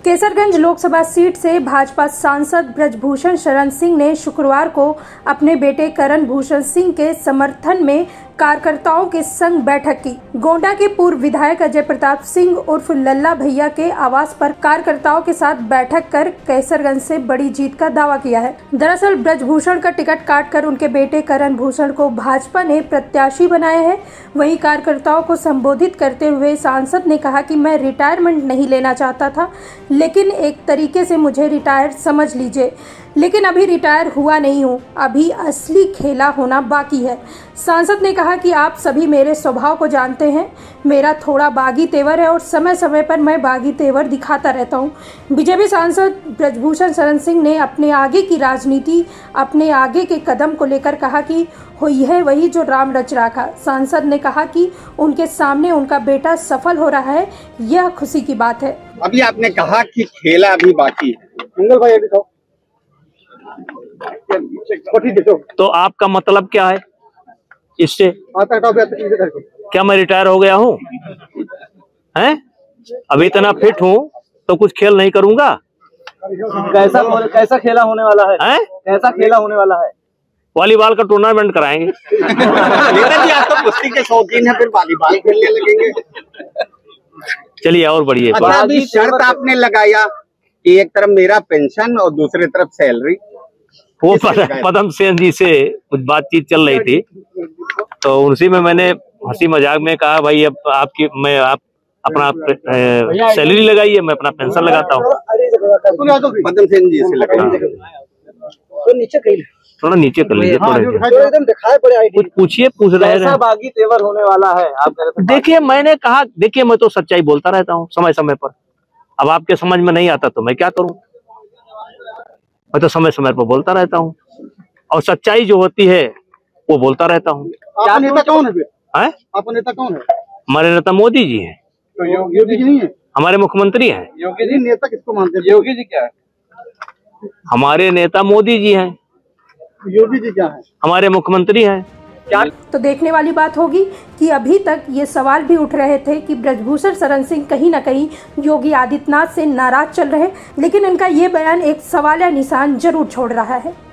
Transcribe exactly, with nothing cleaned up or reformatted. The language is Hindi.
केसरगंज लोकसभा सीट से भाजपा सांसद ब्रजभूषण शरण सिंह ने शुक्रवार को अपने बेटे करण भूषण सिंह के समर्थन में कार्यकर्ताओं के संग बैठक की। गोंडा के पूर्व विधायक अजय प्रताप सिंह उर्फ लल्ला भैया के आवास पर कार्यकर्ताओं के साथ बैठक कर केसरगंज से बड़ी जीत का दावा किया है। दरअसल ब्रजभूषण का टिकट काटकर उनके बेटे करण भूषण को भाजपा ने प्रत्याशी बनाया है। वहीं कार्यकर्ताओं को संबोधित करते हुए सांसद ने कहा कि मैं रिटायरमेंट नहीं लेना चाहता था, लेकिन एक तरीके से मुझे रिटायर समझ लीजिए, लेकिन अभी रिटायर हुआ नहीं हूँ, अभी असली खेला होना बाकी है। सांसद ने कहा कि आप सभी मेरे स्वभाव को जानते हैं, मेरा थोड़ा बागी तेवर है और समय समय पर मैं बागी तेवर दिखाता रहता हूँ। बीजेपी सांसद ब्रजभूषण शरण सिंह ने अपने आगे की राजनीति, अपने आगे के कदम को लेकर कहा कि हुई है वही जो राम रच रखा। सांसद ने कहा कि उनके सामने उनका बेटा सफल हो रहा है, यह खुशी की बात है। अभी आपने कहा कि खेला अभी बाकी है, मंगल भाई अभी तो तो आपका मतलब क्या है इससे? क्या मैं रिटायर हो गया हूँ? हैं? अभी इतना फिट हूँ तो कुछ खेल नहीं करूँगा? कैसा कैसा खेला होने वाला है? हैं? कैसा खेला होने वाला है? वॉलीबॉल का टूर्नामेंट कराएंगे। जी आप तो कुश्ती के शौकीन है, फिर वॉलीबॉल खेलने लगेंगे। चलिए और बढ़िए। अच्छा, अभी शर्त आपने लगाया कि एक तरफ मेरा पेंशन और दूसरी तरफ सैलरी। वो पदम सेन जी से कुछ बातचीत चल रही थी, तो उसी में मैंने हंसी मजाक में कहा भाई अब आपकी मैं आप अपना सैलरी लगाइए, मैं अपना पेंशन लगाता हूँ। पदम सेन जी से लगाइए, थोड़ा नीचे कर लीजिए, थोड़ा एकदम दिखाई पड़े। कुछ पूछिए, पूछ रहे हैं। बागी तेवर होने वाला है आप? देखिए मैंने कहा, देखिए मैं तो सच्चाई बोलता रहता हूँ समय समय पर। अब आपके समझ में नहीं आता तो मैं क्या करूँ, मैं तो समय समय पर बोलता रहता हूँ और सच्चाई जो होती है वो बोलता रहता हूँ। आपका नेता कौन है? हैं? आपका नेता कौन है? हमारे नेता मोदी जी हैं। तो योगी जी नहीं है? हमारे मुख्यमंत्री हैं। योगी जी नेता किसको मानते हैं? योगी जी क्या है? हमारे नेता मोदी जी हैं। योगी जी क्या है? हमारे मुख्यमंत्री हैं। क्या तो देखने वाली बात होगी कि अभी तक ये सवाल भी उठ रहे थे कि ब्रजभूषण शरण सिंह कहीं ना कहीं योगी आदित्यनाथ से नाराज चल रहे, लेकिन इनका ये बयान एक सवालिया निशान जरूर छोड़ रहा है।